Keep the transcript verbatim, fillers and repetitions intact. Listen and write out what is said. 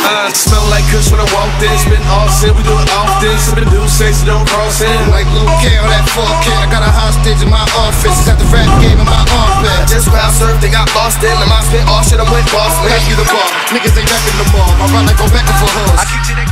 Uh, smell like kush when I walked in. Spin off sin, we do it often. Sippin' do say so don't cross in. Like Luke Carroll, that four K. I got a hostage in my office. Got the rap game in my armpit. Just where I surfed, they got lost in. The mind spent all shit, I went boss. Like you the ball. Niggas ain't rapping no more. My run like go back and forth. I keep to the